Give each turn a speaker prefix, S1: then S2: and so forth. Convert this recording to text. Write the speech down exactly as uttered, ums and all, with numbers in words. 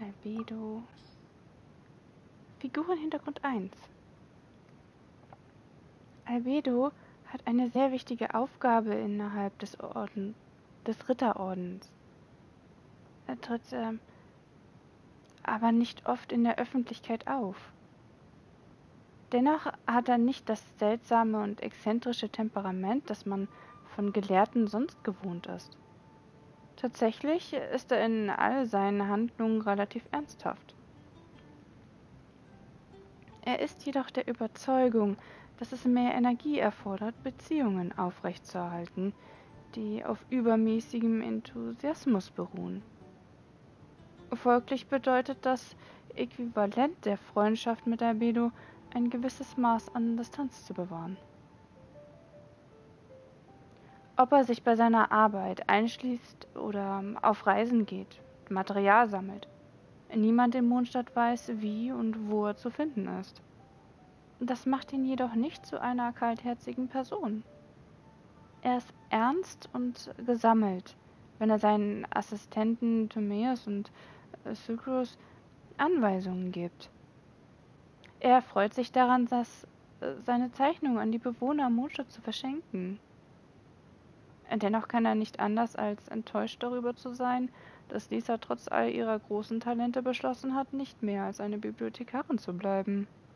S1: Albedo. Figurenhintergrund eins. Albedo hat eine sehr wichtige Aufgabe innerhalb des Orden, des Ritterordens. Er tritt äh, aber nicht oft in der Öffentlichkeit auf. Dennoch hat er nicht das seltsame und exzentrische Temperament, das man von Gelehrten sonst gewohnt ist. Tatsächlich ist er in all seinen Handlungen relativ ernsthaft. Er ist jedoch der Überzeugung, dass es mehr Energie erfordert, Beziehungen aufrechtzuerhalten, die auf übermäßigem Enthusiasmus beruhen. Folglich bedeutet das Äquivalent der Freundschaft mit Albedo, ein gewisses Maß an Distanz zu bewahren. Ob er sich bei seiner Arbeit einschließt oder auf Reisen geht, Material sammelt. Niemand in Mondstadt weiß, wie und wo er zu finden ist. Das macht ihn jedoch nicht zu einer kaltherzigen Person. Er ist ernst und gesammelt, wenn er seinen Assistenten Timaeus und Sucrus Anweisungen gibt. Er freut sich daran, dass seine Zeichnung an die Bewohner Mondstadt zu verschenken. Dennoch kann er nicht anders als enttäuscht darüber zu sein, dass Lisa trotz all ihrer großen Talente beschlossen hat, nicht mehr als eine Bibliothekarin zu bleiben.